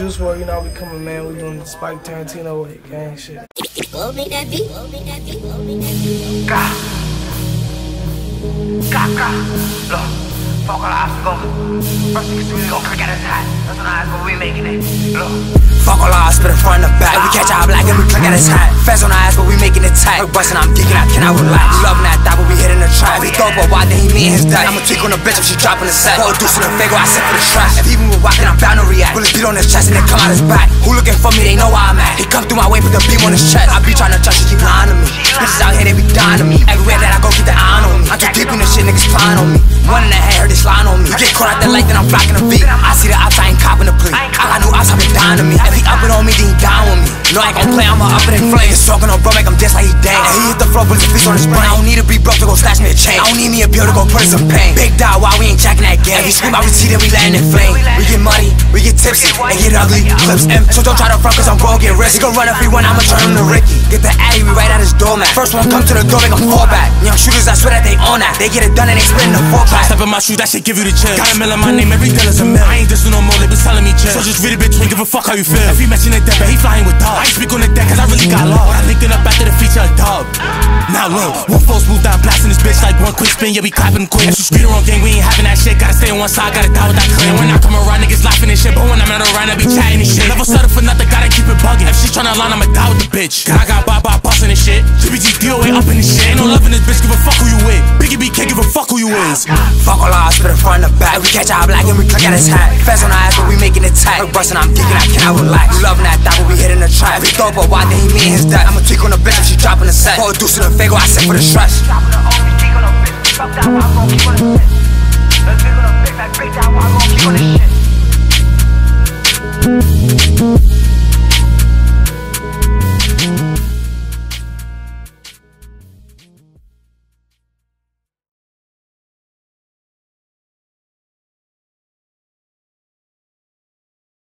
Juice WRLD, you know we coming, man. We doing the Spike Tarantino way, gang shit. Go make that beat. Go make that beat. Go make that beat. Look, fuck all the obstacles. First thing we gon' forget his hat. That's when I ask what we making it. Look. Fuck all the spit in front and back. We catch our black and we click at his hat. Fast on our ass, but we making it tight. Bustin', I'm geeking, I cannot relax. Loving that thought, but we hitting the trap. We thought, but why did he meet his dad? I'ma tweak on the bitch if she dropping the set. Pour a deuce in the Fago, I sip for the trash. If even with walking, I'm bound to react. Bullet beat on his chest and then come out his back. Who looking for me, they know where I'm at. He come through my way, put the beam on his chest. I be trying to touch, she keep lying to me. Bitches out here, they be dying to me. Everywhere that I go, keep the eye on me. I'm too deep in this shit, niggas flying on me. One in the head, heard this line on me. You get caught out the light, then I'm blocking the beat. I see the ops, I ain't copping the plea. I got new ops, I been dying to me. If he up it on me, then he down with me. No, I ain't gon' play, I'ma up it in flames. Talking on bro, make him dance like he dance. And he hit the floor, put his feet on his brain. I don't need to be broke to go slash me a chain. I don't need me a pill to go put in some pain. Big dog, why we ain't jacking that game? If he scream out, we see that we letting it flame. We get muddy, we get tipsy, and get ugly. Clips M, so don't try to front, cause I'm gon' get risky. He gon' run if he win, I'ma turn him to Ricky. Get the Addy, we right at his doormat. First one come to the door, make him fall back. Young shooters, I swear that they on that. They get it done and they split in the four pack. Step in my shoes, that shit give you the chills. Got a mill in my name, every deal is a mill. I ain't dissing no more, they been telling me chill. So just read it between, give a fuck how you feel. If he mention it dead, but he flying with dogs. I ain't speak on the deck, cause I really got lost. But I linking up after the feature, a dub. Now look, one full smooth down, blasting this bitch like one quick spin, yeah, we clapping quick. If you scream the wrong game, we ain't having that shit. Gotta stay on one side, gotta die with that clan. When I come around, niggas laughing and shit, but when I'm not around, I be chatting and shit. Never settle for nothing, gotta keep it bugging. If she tryna line, I'ma die with the bitch. Cause I got Bob bustin' and shit. GBG DOA up in this shit. Ain't no love in this bitch, give a fuck who you with. Biggie B can't give a fuck who you is. Fuck all our spit in front and back. We catch our black and we click at his hat. Fast on our ass, but we making it tight. Bustin', I'm geeking, I cannot relax. We loving that thought, but we hitting the trap. We thought, but why did he meet his dad? I'ma tweak on the bitch if she dropping the set. Pour a deuce in the Fago, I sip for the stress. Dropping the O, we geek on the bitch. Fuck that, why I'm gon' keep on the shit. Let's geek on the bitch, like break down, why I'm gon' keep on the shit.